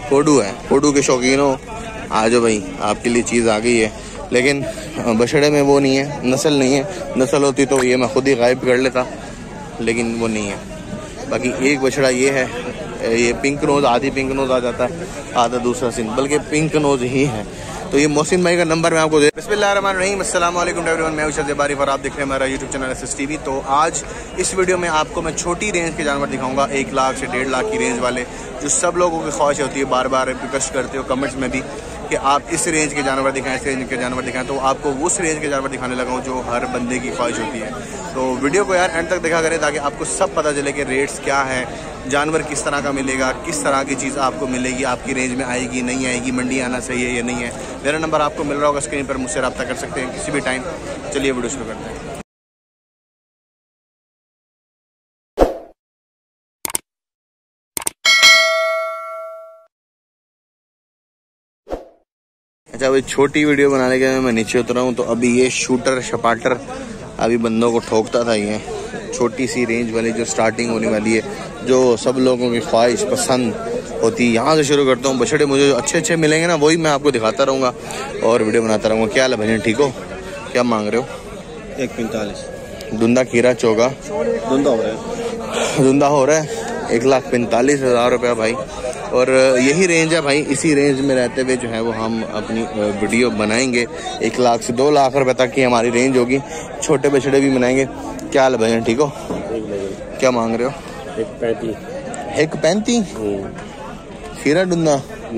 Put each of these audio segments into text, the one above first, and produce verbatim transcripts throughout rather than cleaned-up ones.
कोडू है, कोडू के शौकीन हो आ जाओ भाई, आपके लिए चीज़ आ गई है। लेकिन बछड़े में वो नहीं है, नस्ल नहीं है। नस्ल होती तो ये मैं खुद ही गायब कर लेता, लेकिन वो नहीं है। बाकी एक बछड़ा ये है, ये पिंक नोज, आधी पिंक नोज आ जाता है, आधा दूसरा सिंध, बल्कि पिंक नोज ही है। तो ये मोहसिन भाई का नंबर मैं आपको दे। बिस्मिल्लाहिर्रहमानिर्रहीम, अस्सलाम वालेकुम एवरीवन, मैं उशा ज़ेबारी और आप देख रहे हैं हमारा YouTube channel S S TV. तो आज इस वीडियो में आपको मैं छोटी रेंज के जानवर दिखाऊंगा, एक लाख से डेढ़ लाख की रेंज वाले, जो सब लोगों की ख्वाहिश होती है, बार बार रिक्वेस्ट करते हो कमेंट्स में भी कि आप इस रेंज के जानवर दिखाएं, इस रेंज के जानवर दिखाएं। तो आपको उस रेंज के जानवर दिखाने लगा हूँ जो हर बंदे की ख्वाहिश होती है। तो वीडियो को यार एंड तक देखा करें ताकि आपको सब पता चले कि रेट्स क्या है, जानवर किस तरह का मिलेगा, किस तरह की चीज़ आपको मिलेगी, आपकी रेंज में आएगी नहीं आएगी, मंडी आना सही है या नहीं है। मेरा नंबर आपको मिल रहा होगा स्क्रीन पर, मुझसे रब्ता कर सकते हैं किसी भी टाइम। चलिए वीडियो शुरू करते हैं। अच्छा भाई, छोटी वीडियो बनाने के मैं नीचे उतरा हूँ। तो अभी ये शूटर शपाटर अभी बंदों को ठोकता था। ये छोटी सी रेंज वाली जो स्टार्टिंग होने वाली है, जो सब लोगों की ख्वाहिश पसंद होती है, यहाँ से शुरू करता हूँ। बछड़े मुझे अच्छे अच्छे मिलेंगे ना, वही मैं आपको दिखाता रहूँगा और वीडियो बनाता रहूँगा। क्या हाल है भैया, ठीक हो? क्या मांग रहे हो? एक पैंतालीस धुंदा खीरा चौगा धुंदा हो रहा है, धुंदा हो रहा है एक लाख पैंतालीस हज़ार रुपया भाई। और यही रेंज है भाई, इसी रेंज में रहते हुए जो है वो हम अपनी वीडियो बनाएंगे। एक लाख से दो लाख रुपए तक की हमारी रेंज होगी, छोटे बछड़े भी बनाएंगे। क्या हाल है भैया, ठीक हो? क्या मांग रहे हो? एक पैंतीस एक पैंतीस खीरा डुंदा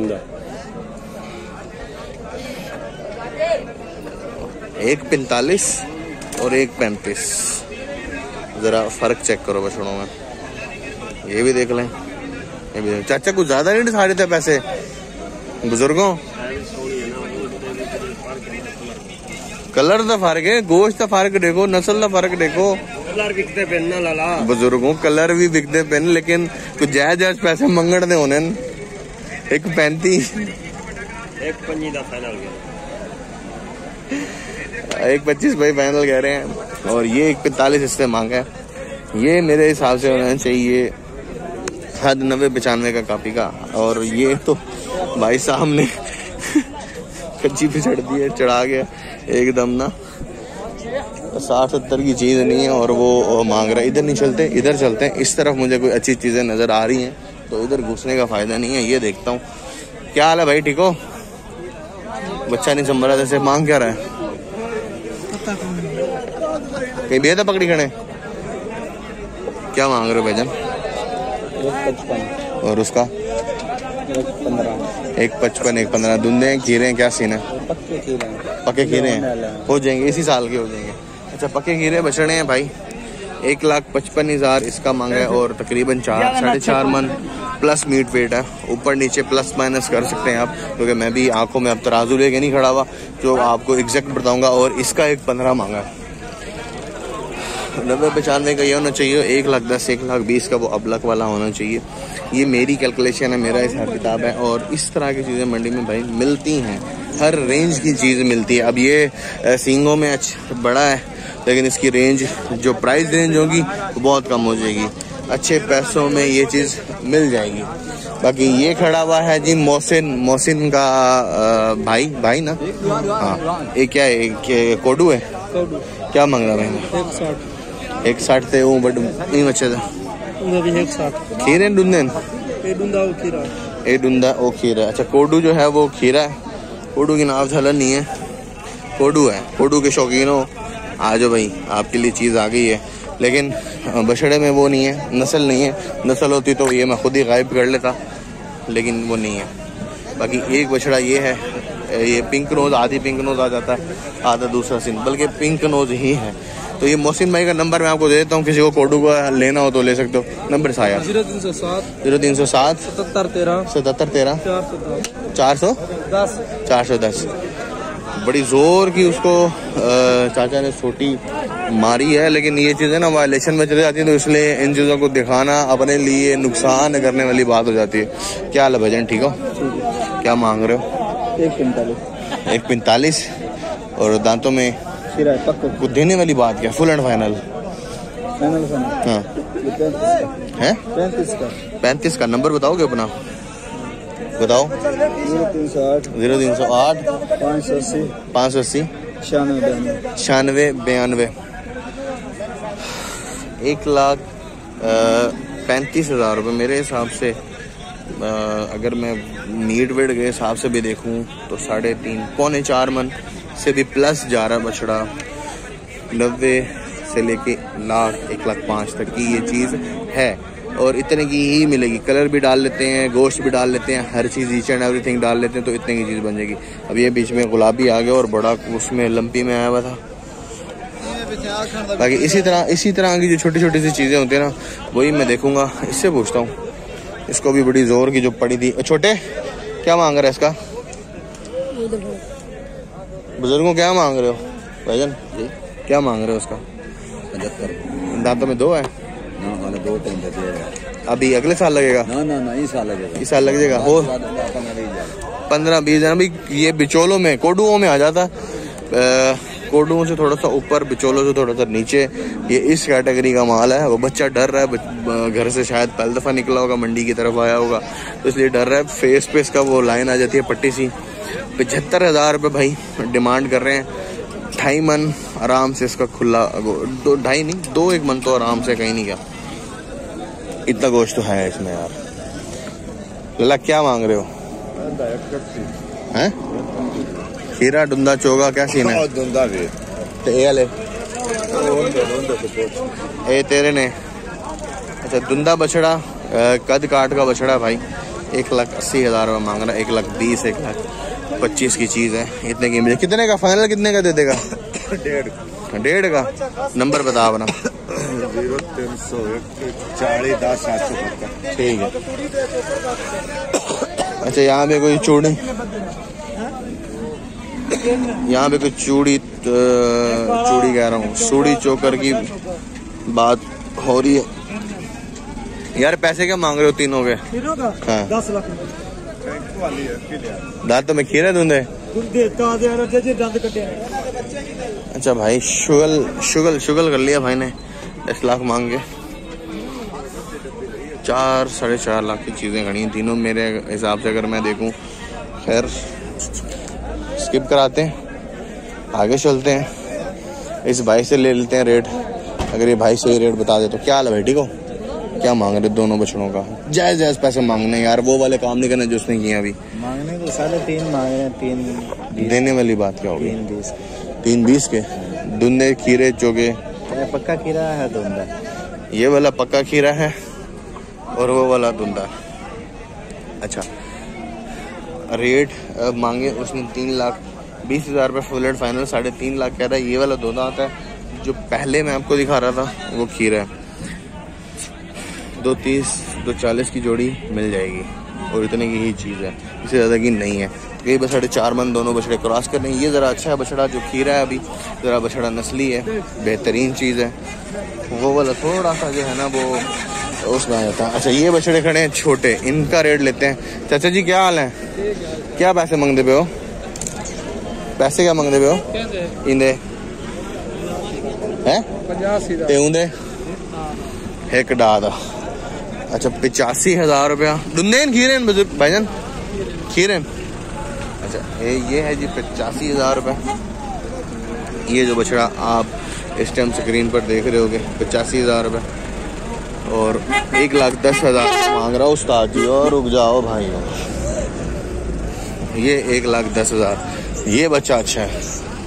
एक पैंतालीस और एक पैंतीस। जरा फर्क चेक करो बछड़ों में, ये भी देख लें। ये भी चाचा कुछ ज्यादा नहीं दिखा रहे थे पैसे बुजुर्गों? कलर का फर्क है, गोश्त का फर्क देखो, नस्ल का फर्क देखो। कलर बिकते पेन ना लाला बुजुर्गों, कलर भी बिकते पेन, लेकिन कुछ जायज जायज पैसे मंगने होने। एक पैंतीस एक पंजी का फाइनल गया, एक पच्चीस भाई फाइनल कह रहे हैं। और ये एक पैंतालीस इससे मांगा है। ये मेरे हिसाब से होना चाहिए हद नब्बे पचानवे का काफी का। और ये तो भाई साहब ने कच्ची पे चढ़ दी है, चढ़ा गया एकदम ना। साठ सत्तर की चीज नहीं है और वो मांग रहा है। इधर नहीं चलते, इधर चलते हैं। इस तरफ मुझे कोई अच्छी चीजें नजर आ रही हैं, तो इधर घुसने का फायदा नहीं है। ये देखता हूँ। क्या हाल है भाई, ठीक हो? बच्चा नहीं संभला जैसे, मांग क्या रहा है? कहीं बेहतर पकड़ी खड़े, क्या मांग रहे हो भाईजान? और उसका एक पचपन एक पंद्रह। धुंधे खीरे क्या सीन है? पक्के खीरे हैं, हो जाएंगे, इसी साल के हो जाएंगे। अच्छा, पक्के खीरे बछड़े हैं भाई। एक लाख पचपन हजार इसका मांगा है और तकरीबन चार साढ़े चार मन प्लस मीट वेट है। ऊपर नीचे प्लस माइनस कर सकते हैं आप, क्योंकि मैं भी आंखों में अब तराजू लेके नहीं खड़ा हुआ, जो आपको एग्जैक्ट बताऊंगा। और इसका एक पंद्रह मांगा है। नब्बे पचानवे का ये होना चाहिए, एक लाख दस एक लाख बीस का वो अबलक वाला होना चाहिए। ये मेरी कैलकुलेशन है, मेरा हिसाब किताब है। और इस तरह की चीज़ें मंडी में भाई मिलती हैं, हर रेंज की चीज़ मिलती है। अब ये सींगों में अच्छा बड़ा है, लेकिन इसकी रेंज जो प्राइस रेंज होगी वो बहुत कम हो जाएगी। अच्छे पैसों में ये चीज़ मिल जाएगी। बाकी ये खड़ा हुआ है जी मोहसिन, मोहसिन का भाई भाई ना, हाँ। ये क्या है, कोडू है? क्या मांग रहा है? एक साठ थे वो, बट नहीं बचे थे। खीरे डूंदे, ए डूंदा ओ खीरा। अच्छा, कोडू जो है वो खीरा है। कोडू की नाव झलन नहीं है, कोडू है। कोडू के शौकीन हो आ जाओ भाई, आपके लिए चीज़ आ गई है। लेकिन बछड़े में वो नहीं है, नस्ल नहीं है। नस्ल होती तो ये मैं खुद ही गायब कर लेता, लेकिन वो नहीं है। बाकी एक बछड़ा ये है, ये पिंक नोज, आधी पिंक नोज आ जाता है, आधा दूसरा सिंध, बल्कि पिंक नोज ही है। तो ये मोहसिन भाई का नंबर मैं आपको दे देता हूँ, किसी को कोडू का लेना हो तो ले सकते हो। नंबर साया जीरो तीन सौ सात जीरो तीन सौ सात सतहत्तर तेरह सतहत्तर तेरह चार सौ दस दस चार सौ दस। बड़ी जोर की उसको चाचा ने छोटी मारी है, लेकिन ये चीज़ें ना वायलेशन में चले जाती है, तो इसलिए इन चीज़ों को दिखाना अपने लिए नुकसान करने वाली बात हो जाती है। क्या हाल है भजन, ठीक हो? क्या मांग रहे हो? एक पैंतालीस एक पैंतालीस और दांतों में कुछ देने वाली बात क्या? फुल एंड फाइनल हाँ है? पैंतीस का पैंतीस का नंबर बताओगे अपना? बताओ। जीरो तीन सौ आठ जीरो तीन सौ आठ पाँच सौ अस्सी पाँच सौ अस्सी छियानवे बयानवे छियानवे बयानवे। एक लाख पैंतीस हज़ार रुपये मेरे हिसाब से। आ, अगर मैं मीट वेट के हिसाब से भी देखूं तो साढ़े तीन पौने चार मन से भी प्लस जा रहा बछड़ा। नब्बे से लेके लाख एक लाख पाँच तक की ये चीज़ है और इतने की ही मिलेगी। कलर भी डाल लेते हैं, गोश्त भी डाल लेते हैं, हर चीज़ ईच एंड एवरीथिंग डाल लेते हैं तो इतने की चीज़ बन जाएगी। अब ये बीच में गुलाबी आ गया और बड़ा उसमें लंपी में आया हुआ था। बाकी इसी तरह इसी तरह की जो छोटी छोटी सी चीज़ें होती है ना वही मैं देखूंगा। इससे पूछता हूँ, इसको भी बड़ी जोर की जो पड़ी थी। छोटे क्या मांग रहे हैं इसका? बुजुर्गों क्या मांग रहे हो भाईजान? क्या मांग रहे हो उसका? पचहत्तर। दांतों में दो है ना? दो तीन अभी अगले साल लगेगा? ना ना ना इस साल लगेगा। इस साल लग जाएगा। हो पंद्रह बीस हजार। भाई ये बिचौलों में कोडुओं में आ जाता। कोडुओं से थोड़ा सा ऊपर, बिचौलों से थोड़ा सा नीचे, ये इस कैटेगरी का माल है। वो बच्चा डर रहा है, घर से शायद पहली दफ़ा निकला होगा, मंडी की तरफ आया होगा तो इसलिए डर रहा है। फेस पे इसका वो लाइन आ जाती है पट्टी सी। पचहत्तर हज़ार रुपये भाई डिमांड कर रहे हैं। ढाई मन आराम से इसका खुला, दो ढाई नहीं दो एक मन तो आराम से, कहीं नहीं क्या इतना गोश्त तो है इसमें यार। लला क्या मांग रहे हो? हैं? खीरा डुंदा चोगा क्या सीन है? डुंदा भी तो ए ले ए तेरे ने। अच्छा डुंदा बछड़ा कद काट का बछड़ा भाई एक लाख अस्सी हज़ार रुपये मांग रहा है। एक लाख बीस एक लाख पच्चीस की चीज़ है। इतने की मिले। कितने का फाइनल कितने का दे देगा? डेढ़ डेढ़ का। नंबर बता अपना। जीरो तीन सौ चालीस दस सात सौ। ठीक है। अच्छा यहाँ पे कोई चूड़ी, यहाँ पे कोई चूड़ी चूड़ी कह रहा हूँ चूड़ी चोकर की बात हो रही है यार। पैसे क्या मांग रहे हो तीनों के? हाँ दस लाख। दांतों में खीरे दूंदे। अच्छा भाई शुगल शुगल शुगल कर लिया भाई ने। दस लाख मांग के चार साढ़े चार लाख की चीज़ें खड़ी हैं तीनों मेरे हिसाब से। अगर मैं देखूं, खैर स्किप कराते हैं, आगे चलते हैं। इस भाई से ले लेते हैं रेट। अगर ये भाई सही रेट बता दे तो। क्या हाल है भाई? ठीक हो? क्या मांग रहे दोनों बछड़ों का? जायज जायज पैसे मांगने यार, वो वाले काम नहीं करने जो उसने किए अभी। मांगने को साढ़े तीन मांग रहे हैं। तीन देने वाली बात क्या होगी? तीन बीस तीन बीस के दुंदे खीरे चोगे। पक्का खीरा है धुंधा। ये वाला पक्का खीरा है और वो वाला धुंधा। अच्छा रेट मांगे उसने तीन लाख बीस हज़ार रुपये फुल एंड फाइनल। साढ़े तीन लाख कह रहा है। ये वाला दो दांत है जो पहले मैं आपको दिखा रहा था वो खीरा है। दो तीस दो चालीस की जोड़ी मिल जाएगी और इतने की ही चीज़ है, इससे ज़्यादा की नहीं है। कई बछड़े चार मन दोनों बछड़े क्रॉस कर रहे हैं। ये ज़रा अच्छा है बछड़ा जो खीरा है, अभी ज़रा बछड़ा नस्ली है, बेहतरीन चीज़ है। वो वाला थोड़ा सा जो है ना वो उसमें आ जाता है। अच्छा ये बछड़े खड़े हैं छोटे, इनका रेट लेते हैं। चाचा जी क्या हाल है? क्या पैसे मांगते पे हो? पैसे क्या मांगते पे हो? इंदे हैं एक डादा। अच्छा पचासी हजार रुपया दुंदेन खीरेन बुजुर्ग भाईजान खीरेन। अच्छा ये ये है जी पचासी हजार रुपये। ये जो बछड़ा आप इस टाइम स्क्रीन पर देख रहे होगे पचासी हजार रुपये और एक लाख दस हजार मांग रहा हूँ उस्ताद जी। और रुक जाओ भाई, ये एक लाख दस हजार। ये बच्चा अच्छा है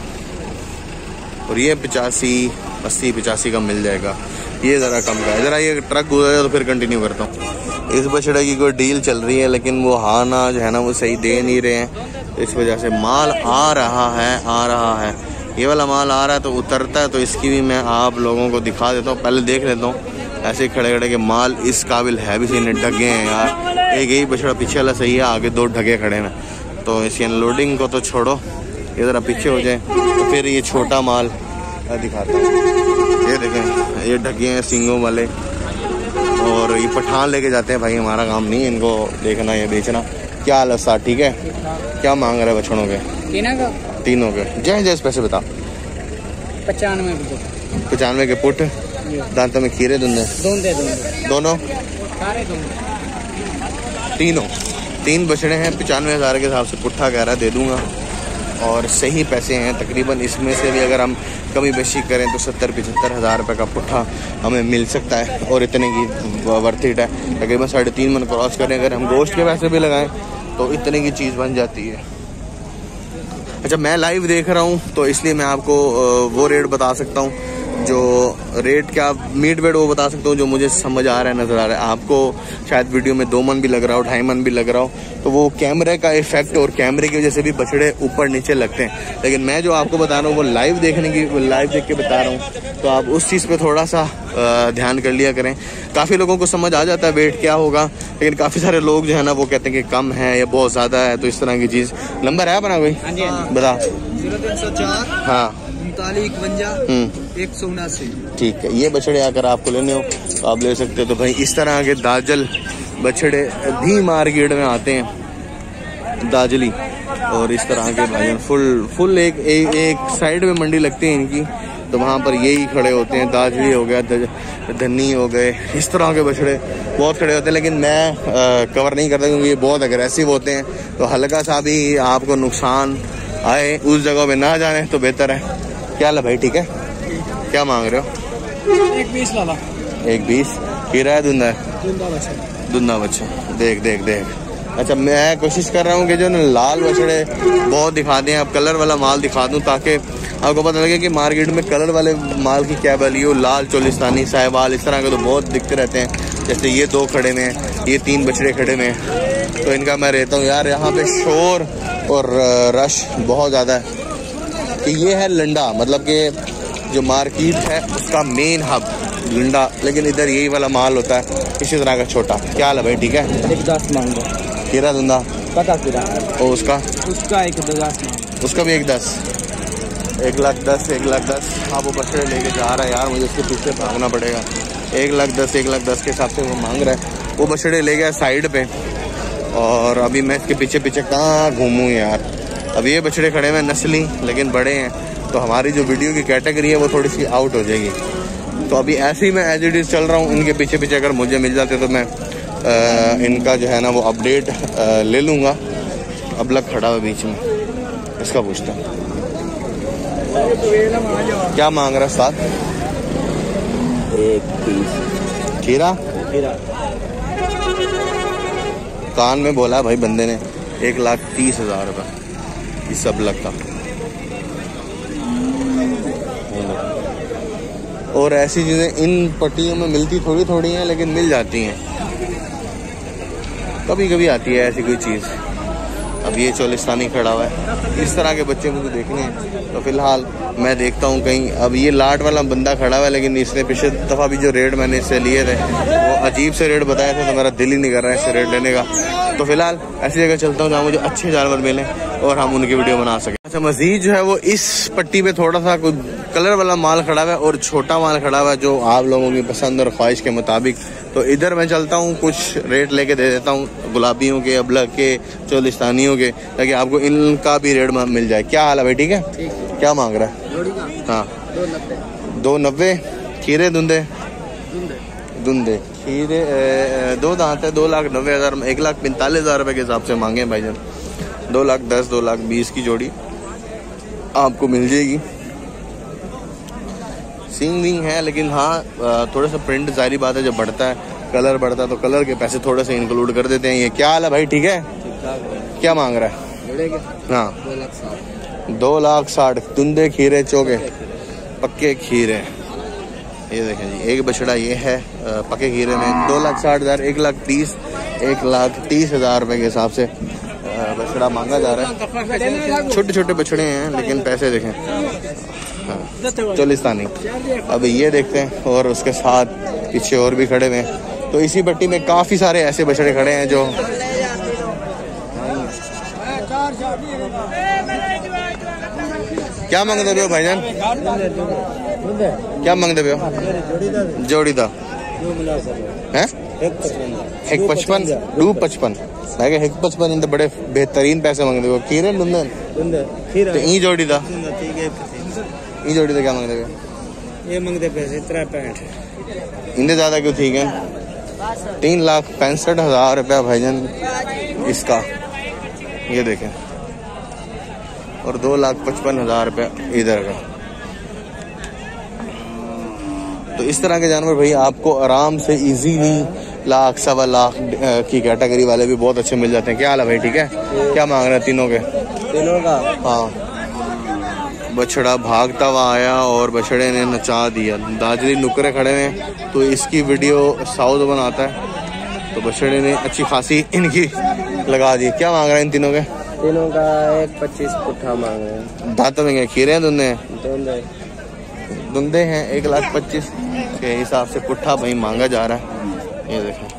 और ये पचासी अस्सी पचासी का मिल जाएगा। ये ज़रा कम का है। ज़रा ये ट्रक गुजरे तो फिर कंटिन्यू करता हूँ। इस बछड़े की कोई डील चल रही है लेकिन वो हाँ ना जो है ना वो सही दे नहीं रहे हैं, इस वजह से माल आ रहा है आ रहा है ये वाला माल आ रहा है तो उतरता है। तो इसकी भी मैं आप लोगों को दिखा देता हूँ, पहले देख लेता हूँ ऐसे खड़े खड़े के माल इस काबिल है भी सही। ढगे हैं यार, एक यही बछड़ा पीछे वाला सही है, आगे दो ढगे खड़े हैं। तो इसकी अनलोडिंग को तो छोड़ो, ये ज़रा पीछे हो जाए तो फिर ये छोटा माल दिखाता हूँ। ये देखें ये ढगे हैं सींगों वाले और ये पठान लेके जाते हैं भाई, हमारा काम नहीं है इनको देखना या बेचना। क्या हाल है साथ? ठीक है। क्या मांग रहे बछड़ों के? तीनों के जय जय पैसे बता। पचानवे पचानवे के पुट, दांतों में खीरे दुंदे दोनों दोनों तीनों तीन बछड़े हैं, पचानवे हज़ार के हिसाब से पुट्ठा कह रहा है, दे दूँगा। और सही पैसे हैं तकरीबन, इसमें से भी अगर हम कमी बेशी करें तो सत्तर पचहत्तर हज़ार रुपये का पुट्ठा हमें मिल सकता है और इतने की वर्थ इट है। तकरीबन साढ़े तीन मन क्रॉस करें, अगर हम गोश्त के पैसे भी लगाएं तो इतने की चीज़ बन जाती है। अच्छा, मैं लाइव देख रहा हूँ तो इसलिए मैं आपको वो रेट बता सकता हूँ, जो रेट क्या मीट वेट वो बता सकता हूँ जो मुझे समझ आ रहा है, नज़र आ रहा है। आपको शायद वीडियो में दो मन भी लग रहा हो, ढाई मन भी लग रहा हो, तो वो कैमरे का इफेक्ट और कैमरे की वजह से भी बछड़े ऊपर नीचे लगते हैं। लेकिन मैं जो आपको बता रहा हूँ वो लाइव देखने की, लाइव देख के बता रहा हूँ, तो आप उस चीज़ पे थोड़ा सा ध्यान कर लिया करें। काफ़ी लोगों को समझ आ जाता है वेट क्या होगा, लेकिन काफ़ी सारे लोग जो है ना वो कहते हैं कि कम है या बहुत ज़्यादा है, तो इस तरह की चीज़। नंबर है अपना कोई? बता। जीरो तीन सौ चार हाँ उनतालीस इकवंजा एक सौ उनासी। ठीक है, ये बछड़े अगर आपको लेने हो तो आप ले सकते हो। तो भाई इस तरह के दाजल बछड़े भी मार्केट में आते हैं, दाजली, और इस तरह के भाई फुल फुल एक ए, एक साइड में मंडी लगती है इनकी, तो वहाँ पर यही खड़े होते हैं। दाजली हो गया, धन्नी हो गए, इस तरह के बछड़े बहुत खड़े होते हैं। लेकिन मैं आ, कवर नहीं करता क्योंकि ये बहुत अग्रेसिव होते हैं, तो हल्का सा भी आपको नुकसान आए उस जगह पे ना जाने तो बेहतर है। क्या ला भाई? ठीक है, क्या मांग रहे हो? एक बीस लाला। एक बीस हीरा है, धुंधा है? धुंधा बच्चा। धुंधा बच्चा, देख देख देख। अच्छा, मैं कोशिश कर रहा हूँ कि जो ना लाल बछड़े बहुत दिखा दें, आप कलर वाला माल दिखा दूँ ताकि आपको पता लगे कि मार्केट में कलर वाले माल की क्या वैल्यू। लाल चोलिस्तानी, साहिवाल, इस तरह के तो बहुत दिखते रहते हैं। जैसे ये दो खड़े में, ये तीन बछड़े खड़े में, तो इनका मैं रहता हूँ यार यहाँ पे शोर और रश बहुत ज़्यादा है। कि ये है लंडा, मतलब कि जो मार्केट है उसका मेन हब लंडा, लेकिन इधर यही वाला माल होता है इसी तरह का छोटा। क्या हाल है भाई? ठीक है, एक दस मांगो। हीरा धुंधा पता हीरा, और उसका उसका एक दस, उसका भी एक दस, एक लाख दस, एक लाख दस। आप वो बछड़े लेके जा रहा है यार, मुझे उसके पीछे भागना पड़ेगा। एक लाख दस, एक लाख दस के हिसाब से वो मांग रहा है। वो बछड़े ले गया साइड पे, और अभी मैं इसके पीछे पीछे कहाँ घूमूँ यार। अब ये बछड़े खड़े हुए नस्ली लेकिन बड़े हैं, तो हमारी जो वीडियो की कैटेगरी है वो थोड़ी सी आउट हो जाएगी। तो अभी ऐसे ही मैं एज इट इज़ चल रहा हूँ इनके पीछे पीछे। अगर मुझे मिल जाते तो मैं आ, इनका जो है ना वो अपडेट आ, ले लूँगा। अबलग खड़ा हुआ बीच में, इसका पूछता क्या मांग रहा है? साथ एक तीस। खीरा खीरा कान में बोला भाई बंदे ने, एक लाख तीस हज़ार रुपये इस अबलग का। और ऐसी चीज़ें इन पट्टियों में मिलती थोड़ी थोड़ी हैं, लेकिन मिल जाती हैं, कभी कभी आती है ऐसी कोई चीज़। अब ये चोलिस्तानी खड़ा हुआ है, इस तरह के बच्चे मुझे देखने हैं। तो फिलहाल मैं देखता हूँ कहीं। अब ये लाट वाला बंदा खड़ा हुआ है, लेकिन इसने पिछले दफ़ा भी जो रेट मैंने इससे लिए थे वो अजीब से रेट बताए थे, तो मेरा दिल ही नहीं कर रहा है इससे रेट लेने का। तो फिलहाल ऐसी जगह चलता हूँ जहाँ मुझे अच्छे जानवर मिलें और हम उनकी वीडियो बना सकें। अच्छा, मजीद जो है वो इस पट्टी पे थोड़ा सा कुछ कलर वाला माल खड़ा हुआ है और छोटा माल खड़ा हुआ है, जो आप लोगों की पसंद और ख्वाहिश के मुताबिक। तो इधर मैं चलता हूँ, कुछ रेट लेके दे देता हूँ गुलाबियों के, अबलग के, चोलिस्तानियों के, ताकि आपको इनका भी रेट मिल जाए। क्या हाल है भाई? ठीक है, क्या मांग रहा है? हाँ, दो नब्बे। खीरे धुंधे? धुंधे खीरे दो दांत है, दो लाख नब्बे हज़ार, एक लाख पैंतालीस हज़ार रुपये के हिसाब से मांगे भाईजान। दो लाख दस, दो लाख बीस की जोड़ी आपको मिल जाएगी। सींग विंग है, लेकिन हाँ थोड़ा सा प्रिंट जारी बात है, जब बढ़ता है कलर बढ़ता है तो कलर के पैसे थोड़े से इंक्लूड कर देते हैं। ये क्या हाल है भाई? ठीक है, क्या मांग रहा है? हाँ, दो लाख साठ। धुंधे खीरे चौके पक्के खीरे, ये देखें जी, एक बछड़ा ये है पक्के खीरे में, दो लाख साठ हज़ार, एक लाख तीस, एक लाख तीस हज़ार रुपये के हिसाब से बछड़ा मांगा जा रहा है। छोटे छोटे बछड़े हैं लेकिन पैसे देखें। हाँ, चोलिस्तानी। अब ये देखते हैं, और उसके साथ पीछे और भी खड़े हुए हैं। तो इसी पट्टी में काफ़ी सारे ऐसे बछड़े खड़े हैं जो क्या मांगते हो भाईजान? क्या मांगते हो? जोड़ी था है एक पचपन, टू पचपन, एक पचपन। इन बड़े बेहतरीन पैसे मांगते हो। खीरे धुंधे तो ई जोड़ी था, ई जोड़ी था क्या मांगते हो? ये मांगते पैसे त्रै पैंठ। इनसे ज्यादा क्यों? ठीक है, तीन लाख पैंसठ हजार रुपया भाईजान इसका, ये देखें, और दो लाख पचपन हजार रुपया इधर का। तो इस तरह के जानवर भाई आपको आराम से इजीली लाख सवा लाख की कैटेगरी वाले भी बहुत अच्छे मिल जाते हैं। क्या हाल है भाई, ठीक है? क्या मांग रहे हैं तीनों के? तीनों का हाँ। बछड़ा भागता हुआ आया और बछड़े ने नचा दिया। दाजरी नुकरे खड़े हैं तो इसकी वीडियो साउथ बनाता है, तो बछड़े ने अच्छी खासी इनकी लगा दी। क्या मांग रहे हैं इन तीनों के? तीनों का एक पच्चीस पुट्ठा मांग रहे हैं। दांतों में खीरे हैं, दुंदे हैं? दुंदे दुंदे हैं। एक लाख पच्चीस के हिसाब से पुट्ठा भाई मांगा जा रहा है। ये देखें,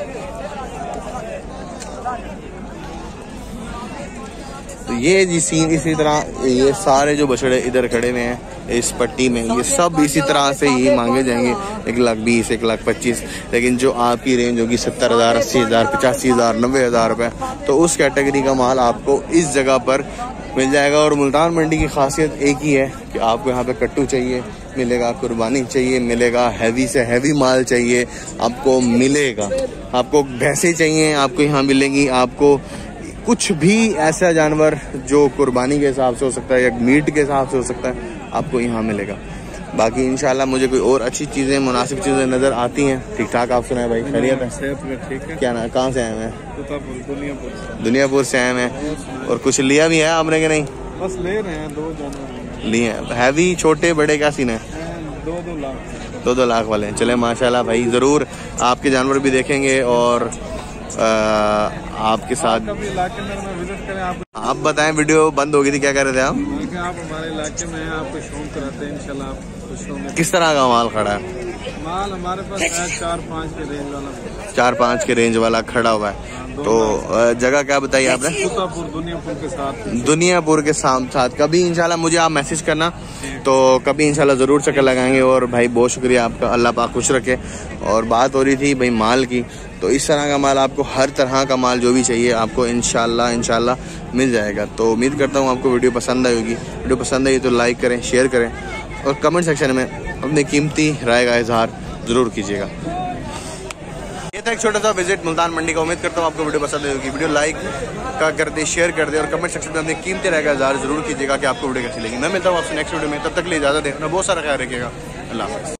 तो ये जी सीन इसी तरह, ये सारे जो बछड़े इधर खड़े हुए हैं इस पट्टी में, ये सब इसी तरह से ही मांगे जाएंगे। एक लाख बीस, एक लाख पच्चीस। लेकिन जो आपकी रेंज होगी सत्तर हजार, अस्सी हजार, पचासी हजार, नब्बे हजार रुपये, तो उस कैटेगरी का माल आपको इस जगह पर मिल जाएगा। और मुल्तान मंडी की खासियत एक ही है कि आपको यहाँ पे कट्टू चाहिए मिलेगा, कुर्बानी चाहिए मिलेगा, हैवी से हैवी माल चाहिए आपको मिलेगा, आपको भैंसें चाहिए आपको यहाँ मिलेंगी, आपको कुछ भी ऐसा जानवर जो कुर्बानी के हिसाब से हो सकता है या मीट के हिसाब से हो सकता है आपको यहाँ मिलेगा। बाकी इंशाल्लाह मुझे कोई और अच्छी चीज़ें, मुनासिब चीज़ें नज़र आती हैं। ठीक ठाक आप सुनाए भाई, खैरियत है? ठीक है। क्या ना, कहाँ से आए हैं? दुनियापुर। दुनियापुर से आए हैं। और कुछ लिया भी है आपने कि नहीं? बस ले रहे हैं, दो जानवर लिए हैं। हैवी छोटे बड़े क्या सीन है? दो दो लाख दो दो लाख वाले हैं। चले माशाल्लाह भाई, ज़रूर आपके जानवर भी देखेंगे और आ, आपके साथ कभी इलाके में विजिट करें। आप आप बताएं, वीडियो बंद हो गई थी, क्या कर रहे थे आप? आप हमारे इलाके में हैं, आपको शौक कराते हैं इंशाल्लाह। आप खुश होंगे। किस तरह का माल खड़ा है? माल हमारे पास है चार पाँच के रेंज वाला, चार पाँच के रेंज वाला खड़ा हुआ है। तो जगह क्या बताई आपने? दुनियापुर। दुनियापुर के साथ दुनियापुर के साथ कभी इंशाल्लाह मुझे आप मैसेज करना, तो कभी इंशाल्लाह ज़रूर चक्कर लगाएंगे। और भाई बहुत शुक्रिया आपका, अल्लाह पाक खुश रखे। और बात हो रही थी भाई माल की, तो इस तरह का माल आपको, हर तरह का माल जो भी चाहिए आपको इंशाल्लाह इंशाल्लाह मिल जाएगा। तो उम्मीद करता हूँ आपको वीडियो पसंद आई होगी। वीडियो पसंद आई तो लाइक करें, शेयर करें और कमेंट सेक्शन में अपनी कीमती राय का इजहार ज़रूर कीजिएगा। ये था एक छोटा सा विजिट मुल्तान मंडी का। उम्मीद करता हूँ आपको वीडियो पसंद आई होगी। वीडियो लाइक का कर दे, शेयर कर दे और कमेंट सेक्शन में अपनी कीमती राय का इजहार ज़रूर कीजिएगा कि आपको वीडियो कैसी लगी। मैं मिलता हूँ आपसे नेक्स्ट वीडियो में, तब तक के लिए इजाज़त दें, बहुत सारा ख्याल रखिएगा। अल्लाह हाफ़िज़।